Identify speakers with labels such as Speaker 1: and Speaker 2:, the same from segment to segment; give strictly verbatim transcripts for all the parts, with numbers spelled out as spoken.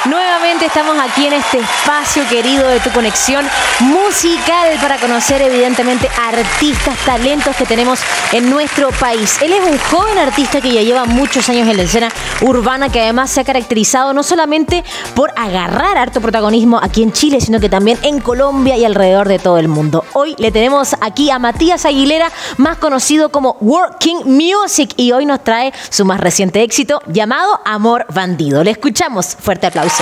Speaker 1: Nuevamente estamos aquí en este espacio querido de tu conexión musical para conocer evidentemente artistas, talentos que tenemos en nuestro país. Él es un joven artista que ya lleva muchos años en la escena urbana, que además se ha caracterizado no solamente por agarrar harto protagonismo aquí en Chile, sino que también en Colombia y alrededor de todo el mundo. Hoy le tenemos aquí a Matías Aguilera, más conocido como World King Music, y hoy nos trae su más reciente éxito llamado Amor Bandido. Le escuchamos. Fuerte aplauso.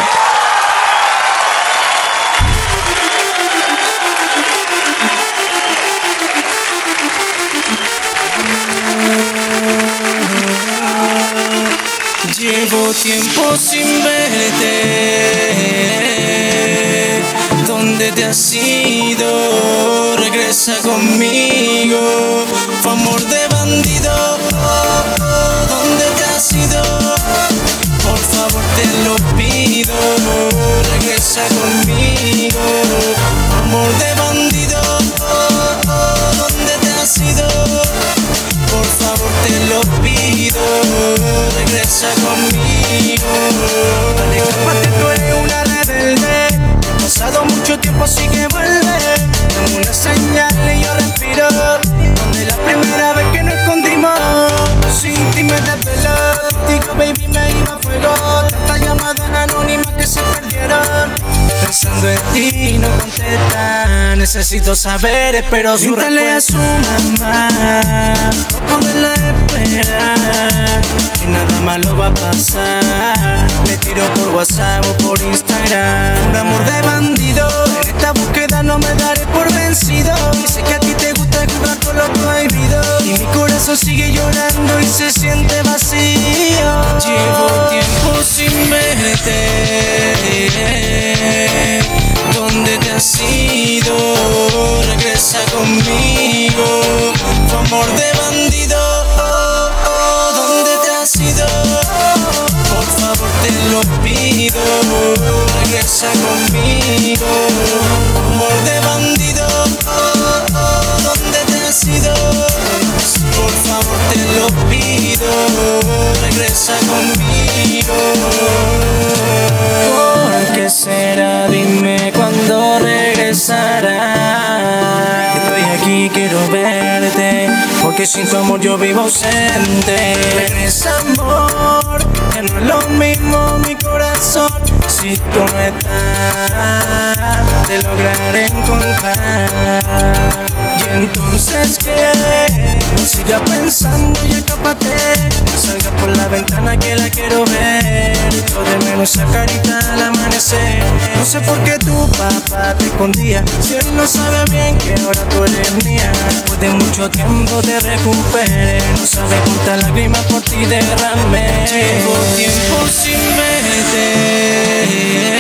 Speaker 2: Llevo tiempo sin verte. ¿Dónde te has ido? Regresa conmigo. Fue amor de bandido. ¿Dónde te has ido? Por favor te lo pido. Regresa conmigo. Amor de bandido. ¿Dónde te has ido? Por favor te lo pido. Regresa conmigo. Dale, escápate, tú eres una rebelde. Ha pasado mucho tiempo, así que vuelve. Dame una señal y yo respiro. Donde la primera vez que nos escondimos, sin ti me desveló. Digo, baby, me iba a fuego. Tantas llamadas anónimas que se perdieron. Pensando en ti no contesta. Necesito saber, espero su respuesta. Pregúntale a su mamá, no poderla esperar, que nada malo va a pasar. Me tiro por WhatsApp o por Instagram. Un amor de bandido. En esta búsqueda no me daré por vencido. Y sé que a ti te gusta jugar con lo prohibido. Y mi corazón sigue llorando y se siente vacío. Llevo tiempo sin verte. ¿Dónde te has ido? Regresa conmigo. Fue amor de bandido. Oh, oh, ¿dónde te has ido? Por favor te lo pido. Regresa conmigo. Amor de bandido. Oh, oh, ¿dónde te has ido? Por favor te lo pido. Regresa conmigo. ¿Por qué será? Dime cuándo regresarás. Estoy aquí, quiero verte, porque sin tu amor yo vivo ausente. Regresa, amor, que no es lo mismo mi corazón. Si tú no estás, te lograré encontrar. Y entonces qué, no sigas pensando y escápate. No salgas por la ventana que la quiero ver. Yo de menos esa carita al amanecer. No sé por qué tu papá te escondía, si él no sabe bien que ahora tú eres mía. Después de mucho tiempo te recuperé. No sabes cuántas lágrimas por ti derramé. Llevo tiempo sin verte.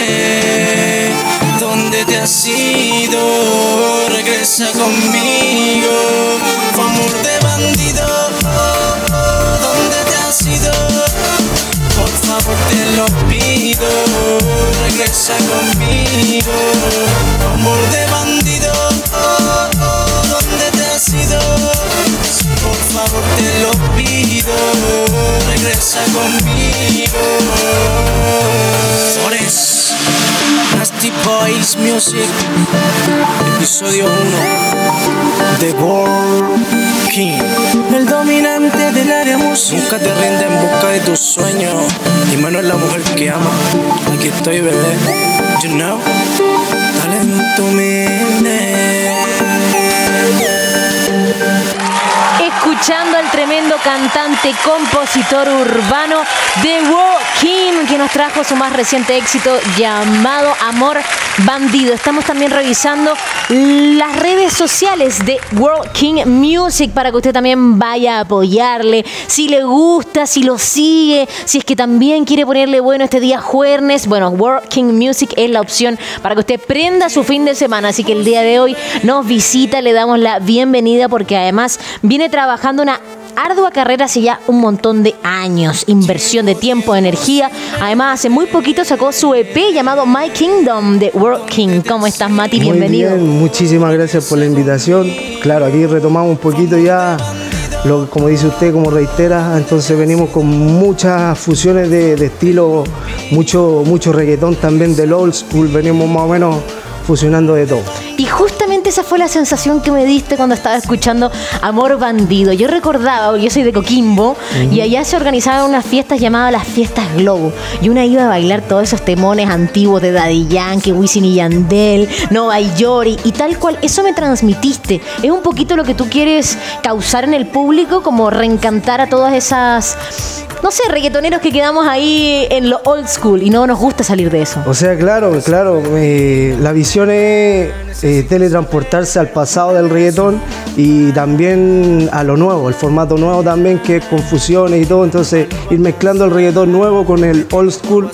Speaker 2: ¿Dónde te has ido? Regresa conmigo. Fue amor de bandido. Oh, oh, ¿dónde te has ido? Por favor te lo pido. Regresa conmigo. Amor de bandido. Oh, oh, ¿dónde te has ido? Por favor te lo pido. Regresa conmigo. Flores, Nasty Boys Music, episodio uno. The World King, el dominante del área musical. Nunca te rindes en busca de tus sueños, y menos la mujer que ama. Aquí estoy, bebé, you know. Talento humilde.
Speaker 1: Escuchando al tremendo cantante, compositor urbano The World King, que nos trajo su más reciente éxito llamado Amor Bandido. Estamos también revisando las redes sociales de World King Music para que usted también vaya a apoyarle, si le gusta, si lo sigue, si es que también quiere ponerle bueno este día jueves. Bueno, World King Music es la opción para que usted prenda su fin de semana. Así que el día de hoy nos visita, le damos la bienvenida, porque además viene trabajando una ardua carrera hace ya un montón de años, inversión de tiempo, energía. Además, hace muy poquito sacó su E P llamado My Kingdom de World King. ¿Cómo estás, Mati?
Speaker 3: Muy
Speaker 1: Bienvenido.
Speaker 3: Bien, muchísimas gracias por la invitación. Claro, aquí retomamos un poquito ya lo, como dice usted, como reitera, entonces venimos con muchas fusiones de, de estilo, mucho, mucho reggaetón también del old school, venimos más o menos fusionando de todo.
Speaker 1: Y justamente esa fue la sensación que me diste cuando estaba escuchando Amor Bandido. Yo recordaba, yo soy de Coquimbo, uh-huh. y allá se organizaban unas fiestas llamadas las Fiestas Globo. Y una iba a bailar todos esos temones antiguos de Daddy Yankee, Wisin y Yandel, Nova y Yori, y tal cual. Eso me transmitiste. Es un poquito lo que tú quieres causar en el público, como reencantar a todas esas, no sé, reggaetoneros que quedamos ahí en lo old school y no nos gusta salir de eso.
Speaker 3: O sea, claro, claro, eh, la visión es eh, teletransportarse al pasado del reggaetón y también a lo nuevo, el formato nuevo también, que es con fusiones y todo, entonces ir mezclando el reggaetón nuevo con el old school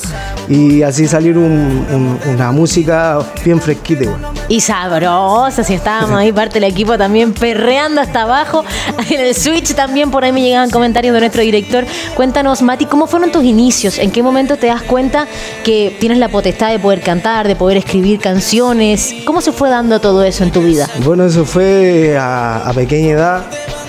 Speaker 3: y así salir un, un, una música bien fresquita igual.
Speaker 1: Y sabrosa, si estábamos ahí parte del equipo también perreando hasta abajo en el switch también, por ahí me llegaban comentarios de nuestro director. Cuéntanos, Mati, ¿cómo fueron tus inicios? ¿En qué momento te das cuenta que tienes la potestad de poder cantar, de poder escribir canciones? ¿Cómo se fue dando todo eso en tu vida?
Speaker 3: Bueno, eso fue a, a pequeña edad,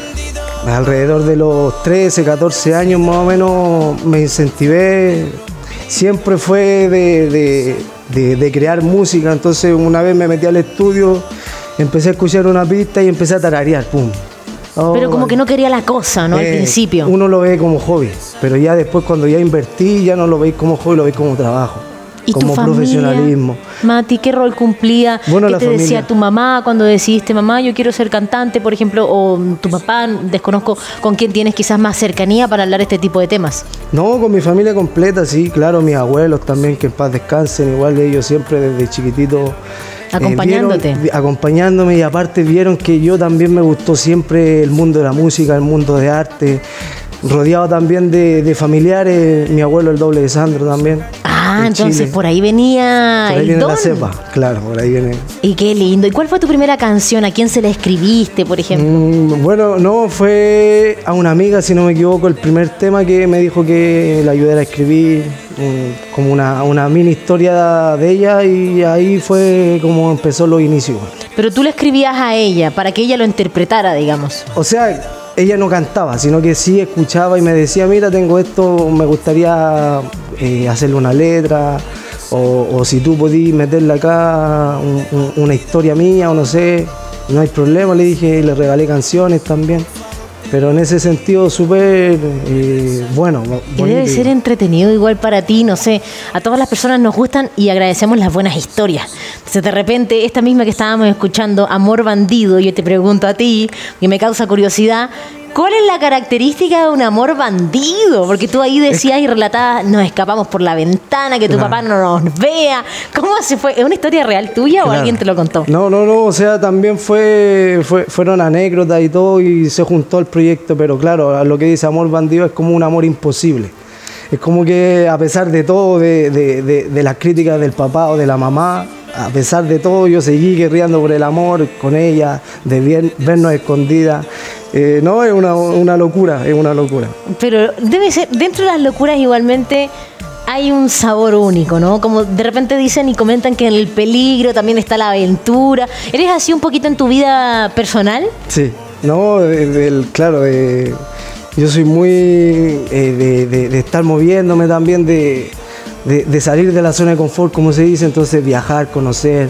Speaker 3: alrededor de los trece, catorce años más o menos me incentivé. Siempre fue de, de, de, de crear música, entonces una vez me metí al estudio, empecé a escuchar una pista y empecé a tararear, pum. Oh,
Speaker 1: pero como
Speaker 3: vale.
Speaker 1: que no quería la cosa, ¿no?
Speaker 3: Eh,
Speaker 1: Al principio.
Speaker 3: Uno lo ve como hobby, pero ya después cuando ya invertí, ya no lo veis como hobby, lo veis como trabajo.
Speaker 1: ¿Y
Speaker 3: como
Speaker 1: tu familia,
Speaker 3: profesionalismo.
Speaker 1: Mati, qué rol cumplía?
Speaker 3: Bueno,
Speaker 1: ¿Qué
Speaker 3: la
Speaker 1: te
Speaker 3: familia.
Speaker 1: decía tu mamá cuando decidiste, mamá, yo quiero ser cantante, por ejemplo, o tu papá, desconozco con quién tienes quizás más cercanía para hablar este tipo de temas?
Speaker 3: No, con mi familia completa, sí, claro, mis abuelos también, que en paz descansen, igual de ellos siempre desde chiquitito.
Speaker 1: Acompañándote.
Speaker 3: Eh, vieron, acompañándome y aparte vieron que yo también me gustó siempre el mundo de la música, el mundo de arte, rodeado también de, de familiares, mi abuelo el doble de Sandro también.
Speaker 1: Ah, entonces
Speaker 3: Chile.
Speaker 1: por ahí venía
Speaker 3: Por ahí
Speaker 1: el
Speaker 3: viene
Speaker 1: don.
Speaker 3: la cepa, claro, por ahí viene.
Speaker 1: Y qué lindo. ¿Y cuál fue tu primera canción? ¿A quién se la escribiste, por ejemplo?
Speaker 3: Mm, bueno, no, fue a una amiga, si no me equivoco, el primer tema que me dijo que la ayudara a escribir, mm, como una, una mini historia de ella, y ahí fue como empezó los inicios.
Speaker 1: Pero tú le escribías a ella para que ella lo interpretara, digamos.
Speaker 3: O sea, ella no cantaba, sino que sí escuchaba y me decía, mira, tengo esto, me gustaría eh, hacerle una letra, o, o si tú podís meterle acá un, un, una historia mía, o no sé, no hay problema, le dije, le regalé canciones también. Pero en ese sentido súper eh, bueno.
Speaker 1: Y debe ser entretenido igual para ti, no sé, a todas las personas nos gustan y agradecemos las buenas historias. Entonces de repente esta misma que estábamos escuchando, Amor Bandido, yo te pregunto a ti, que me causa curiosidad, ¿cuál es la característica de un amor bandido? Porque tú ahí decías y relatabas, nos escapamos por la ventana, que tu
Speaker 3: Claro.
Speaker 1: papá no nos vea. ¿Cómo se fue? ¿Es una historia real tuya o
Speaker 3: Claro.
Speaker 1: alguien te lo contó?
Speaker 3: No, no, no, o sea, también fue, fue fueron anécdotas y todo y se juntó el proyecto, pero claro, lo que dice Amor Bandido es como un amor imposible. Es como que a pesar de todo, de, de, de, de las críticas del papá o de la mamá, a pesar de todo, yo seguí guerreando por el amor con ella, de bien, vernos escondidas. Eh, no, es una, una locura, es una locura.
Speaker 1: Pero debe ser, dentro de las locuras igualmente hay un sabor único, ¿no? Como de repente dicen y comentan que en el peligro también está la aventura. ¿Eres así un poquito en tu vida personal?
Speaker 3: Sí, no, de- del- claro, de- yo soy muy eh, de, de- de estar moviéndome también, de, de- de salir de la zona de confort, como se dice, entonces viajar, conocer,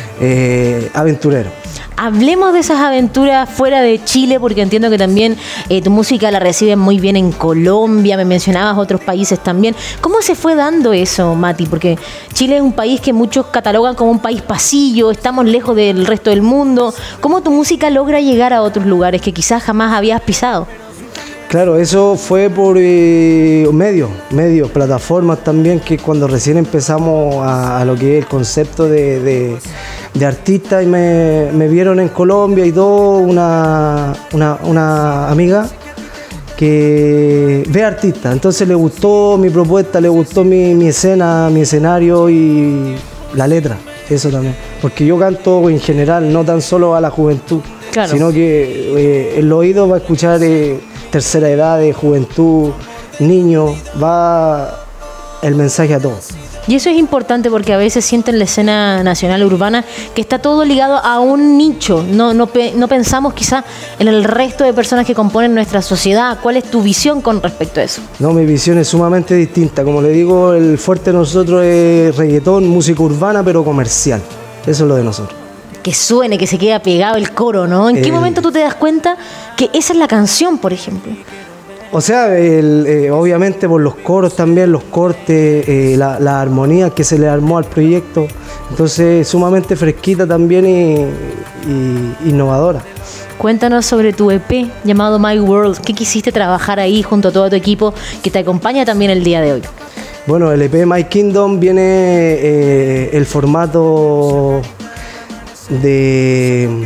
Speaker 3: eh, aventurero.
Speaker 1: Hablemos de esas aventuras fuera de Chile, porque entiendo que también eh, tu música la reciben muy bien en Colombia, me mencionabas otros países también. ¿Cómo se fue dando eso, Mati? Porque Chile es un país que muchos catalogan como un país pasillo, estamos lejos del resto del mundo. ¿Cómo tu música logra llegar a otros lugares que quizás jamás habías pisado?
Speaker 3: Claro, eso fue por eh, medios, medios, plataformas también, que cuando recién empezamos a, a lo que es el concepto de, de, de artista y me, me vieron en Colombia y todo, una, una, una amiga que ve artista, entonces le gustó mi propuesta, le gustó mi, mi escena, mi escenario y la letra, eso también, porque yo canto en general, no tan solo a la juventud,
Speaker 1: Claro.
Speaker 3: sino que eh, el oído va a escuchar eh, tercera edad, de juventud, niño, va el mensaje a todos.
Speaker 1: Y eso es importante porque a veces siento en la escena nacional urbana que está todo ligado a un nicho. No, no, pe- no pensamos quizá en el resto de personas que componen nuestra sociedad. ¿Cuál es tu visión con respecto a eso?
Speaker 3: No, mi visión es sumamente distinta. Como le digo, el fuerte de nosotros es reggaetón, música urbana, pero comercial. Eso es lo de nosotros.
Speaker 1: Que suene, que se quede pegado el coro, ¿no? ¿En qué
Speaker 3: El-
Speaker 1: momento tú te das cuenta que esa es la canción, por ejemplo?
Speaker 3: O sea, el, eh, obviamente por los coros también, los cortes, eh, la, la armonía que se le armó al proyecto. Entonces, sumamente fresquita también y, y innovadora.
Speaker 1: Cuéntanos sobre tu E P llamado My World. ¿Qué quisiste trabajar ahí junto a todo tu equipo que te acompaña también el día de hoy?
Speaker 3: Bueno, el E P My Kingdom viene eh, el formato de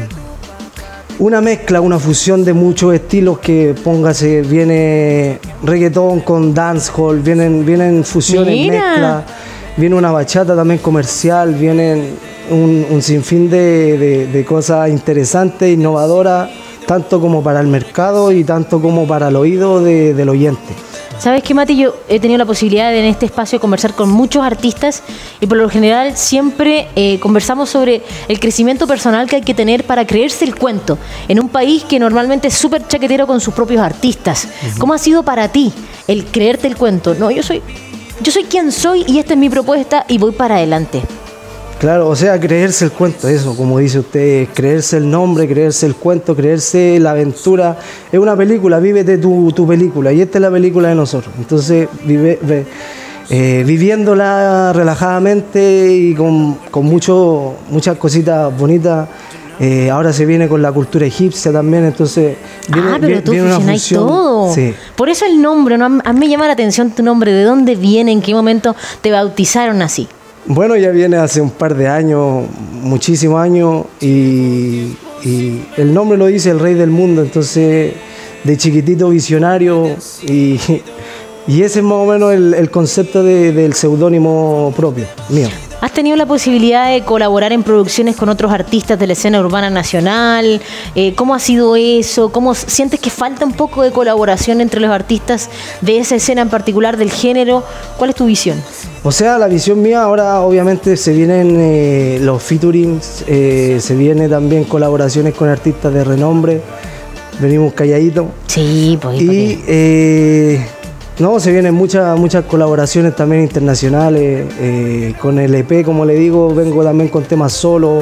Speaker 3: una mezcla, una fusión de muchos estilos que póngase, viene reggaetón con dancehall, vienen, vienen fusiones,
Speaker 1: Mira.
Speaker 3: mezcla, viene una bachata también comercial, vienen un, un sinfín de, de- de cosas interesantes, innovadoras, tanto como para el mercado y tanto como para el oído de- del oyente.
Speaker 1: ¿Sabes qué, Mati? Yo he tenido la posibilidad de en este espacio conversar con muchos artistas y por lo general siempre eh, conversamos sobre el crecimiento personal que hay que tener para creerse el cuento en un país que normalmente es súper chaquetero con sus propios artistas. ¿Cómo ha sido para ti el creerte el cuento? No, yo soy, yo soy quien soy y esta es mi propuesta y voy para adelante.
Speaker 3: Claro, o sea, creerse el cuento, eso, como dice usted, creerse el nombre, creerse el cuento, creerse la aventura. Es una película, vívete tu, tu película, y esta es la película de nosotros. Entonces, vive, ve- eh, viviéndola relajadamente y con, con mucho, muchas cositas bonitas. Eh, ahora se viene con la cultura egipcia también, entonces viene,
Speaker 1: ah, pero
Speaker 3: viene-
Speaker 1: tú
Speaker 3: viene una
Speaker 1: fusionáis
Speaker 3: fusión.
Speaker 1: todo.
Speaker 3: Sí.
Speaker 1: Por eso el nombre, ¿no? A mí a mí me llama la atención tu nombre. ¿De dónde viene? ¿En qué momento te bautizaron así?
Speaker 3: Bueno, ya viene hace un par de años, muchísimos años, y, y el nombre lo dice el rey del mundo, entonces de chiquitito visionario, y, y ese es más o menos el, el concepto de- del seudónimo propio, mío.
Speaker 1: ¿Has tenido la posibilidad de colaborar en producciones con otros artistas de la escena urbana nacional? Eh, ¿Cómo ha sido eso? ¿Cómo s- sientes que falta un poco de colaboración entre los artistas de esa escena en particular del género? ¿Cuál es tu visión?
Speaker 3: O sea, la visión mía ahora obviamente se vienen eh, los featurings, eh, se vienen también colaboraciones con artistas de renombre, venimos calladitos.
Speaker 1: Sí, pues.
Speaker 3: Y eh, no, se vienen muchas muchas colaboraciones también internacionales. eh, con el E P, como le digo, vengo también con temas solos,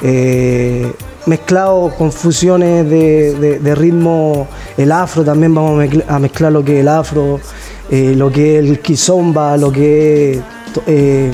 Speaker 3: eh, mezclados con fusiones de, de- de ritmo. El afro también vamos a mezcl- a mezclar lo que es el afro, eh, lo que es el kizomba, lo que es eh,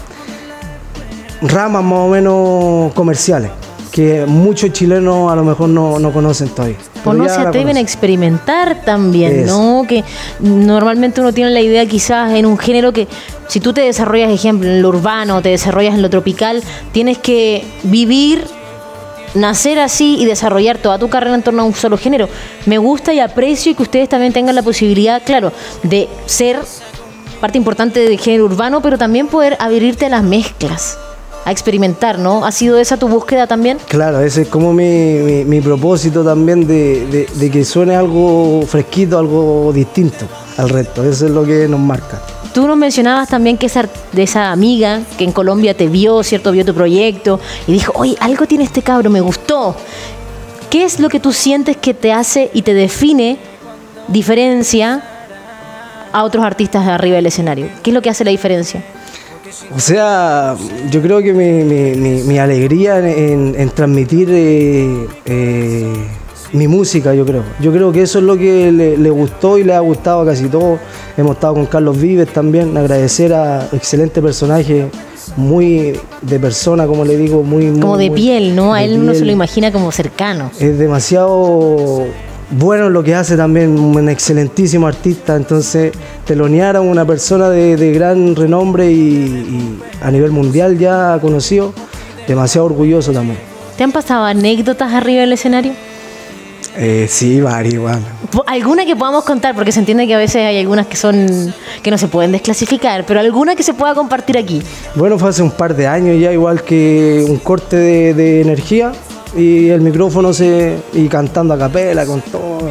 Speaker 3: ramas más o menos comerciales, que muchos chilenos a lo mejor no, no conocen todavía.
Speaker 1: O
Speaker 3: Pero
Speaker 1: no
Speaker 3: ya
Speaker 1: se
Speaker 3: la
Speaker 1: atreven a
Speaker 3: conocen.
Speaker 1: experimentar también,
Speaker 3: Eso.
Speaker 1: ¿no? Que normalmente uno tiene la idea quizás en un género que si tú te desarrollas, ejemplo, en lo urbano, te desarrollas en lo tropical, tienes que vivir, nacer así y desarrollar toda tu carrera en torno a un solo género. Me gusta y aprecio que ustedes también tengan la posibilidad, claro, de ser parte importante del género urbano, pero también poder abrirte a las mezclas, a experimentar, ¿no? ¿Ha sido esa tu búsqueda también?
Speaker 3: Claro, ese es como mi, mi- mi propósito también de, de- de que suene algo fresquito, algo distinto al resto. Eso es lo que nos marca.
Speaker 1: Tú nos mencionabas también que esa, de esa amiga que en Colombia te vio, ¿cierto? Vio tu proyecto y dijo, oye, algo tiene este cabro, me gustó. ¿Qué es lo que tú sientes que te hace y te define, diferencia a otros artistas de arriba del escenario? ¿Qué es lo que hace la diferencia?
Speaker 3: O sea, yo creo que mi, mi- mi- mi alegría en, en- en transmitir eh, eh, mi música, yo creo. Yo creo que eso es lo que le, le gustó y le ha gustado a casi todos. Hemos estado con Carlos Vives también, agradecer a excelente personaje, muy de persona, como le digo, muy... muy
Speaker 1: Como de
Speaker 3: muy-
Speaker 1: piel, ¿no? A
Speaker 3: de
Speaker 1: él uno se
Speaker 3: piel.
Speaker 1: lo imagina como cercano.
Speaker 3: Es demasiado bueno lo que hace también, un excelentísimo artista, entonces telonear a una persona de, de gran renombre y, y a nivel mundial ya conocido, demasiado orgulloso también.
Speaker 1: ¿Te han pasado anécdotas arriba del escenario?
Speaker 3: Eh, sí, varios igual.
Speaker 1: Alguna que podamos contar, porque se entiende que a veces hay algunas que son que no se pueden desclasificar, pero alguna que se pueda compartir aquí.
Speaker 3: Bueno, fue hace un par de años ya, igual que un corte de, de energía y el micrófono se y cantando a capela con todo.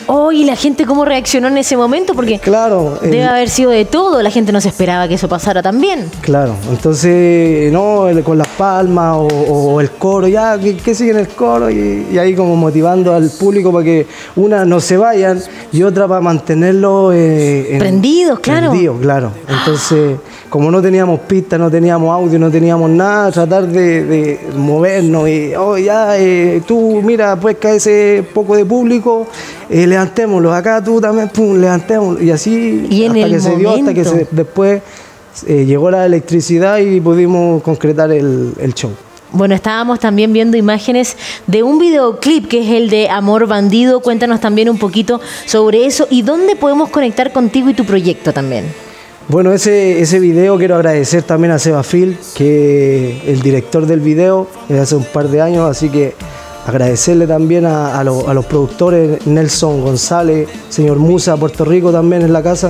Speaker 1: Oh, ¿y la gente cómo reaccionó en ese momento? Porque
Speaker 3: claro,
Speaker 1: debe
Speaker 3: el,
Speaker 1: haber sido de todo, la gente no se esperaba que eso pasara también.
Speaker 3: Claro, entonces, no, el, con las palmas o, o el coro, ya, que, que siguen el coro y, y ahí como motivando al público para que una no se vayan y otra para mantenerlo eh, en,
Speaker 1: prendidos, claro.
Speaker 3: Prendidos, claro. Entonces, como no teníamos pistas, no teníamos audio, no teníamos nada, tratar de, de movernos y, oh, ya, eh, tú, mira, pues cae ese poco de público, eh, levantémoslo, acá tú también, pum, levantémoslo, y así
Speaker 1: y
Speaker 3: hasta que se dio, hasta que se, después eh, llegó la electricidad y pudimos concretar el, el show.
Speaker 1: Bueno, estábamos también viendo imágenes de un videoclip que es el de Amor Bandido. Cuéntanos también un poquito sobre eso y dónde podemos conectar contigo y tu proyecto también.
Speaker 3: Bueno, ese, ese video quiero agradecer también a Seba Phil, que es el director del video, desde hace un par de años, así que agradecerle también a, a, lo, a los productores, Nelson González, señor Musa, Puerto Rico también en la casa,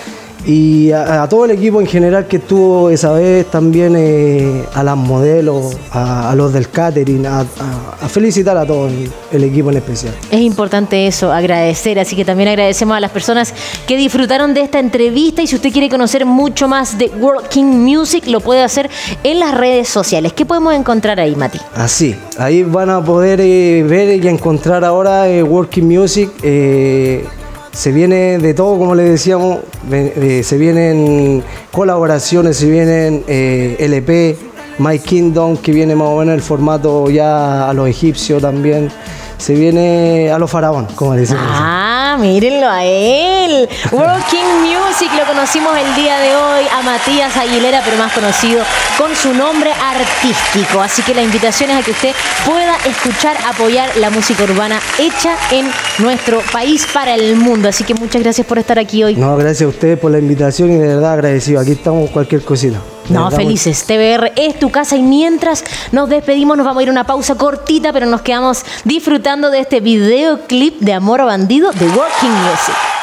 Speaker 3: y a, a todo el equipo en general que estuvo esa vez, también eh, a las modelos, a, a los del catering, a, a, a felicitar a todo el, el equipo en especial.
Speaker 1: Es importante eso, agradecer, así que también agradecemos a las personas que disfrutaron de esta entrevista, y si usted quiere conocer mucho más de World King Music, lo puede hacer en las redes sociales. ¿Qué podemos encontrar ahí, Mati?
Speaker 3: Así, ahí van a poder eh, ver y encontrar ahora eh, World King Music. Eh, Se viene de todo, como les decíamos, eh, se vienen colaboraciones, se vienen eh, L P, My Kingdom, que viene más o menos el formato ya a los egipcios también, se viene a los faraón, como decimos.
Speaker 1: Ah, mírenlo a él. World King Music, lo conocimos el día de hoy, a Matías Aguilera, pero más conocido con su nombre artístico. Así que la invitación es a que usted pueda escuchar, apoyar la música urbana hecha en nuestro país para el mundo. Así que muchas gracias por estar aquí hoy.
Speaker 3: No, gracias a ustedes por la invitación y de verdad agradecido. Aquí estamos cualquier cosita.
Speaker 1: No, verdad, felices. T V R es tu casa, y mientras nos despedimos nos vamos a ir a una pausa cortita, pero nos quedamos disfrutando de este videoclip de Amor Bandido de World King Music.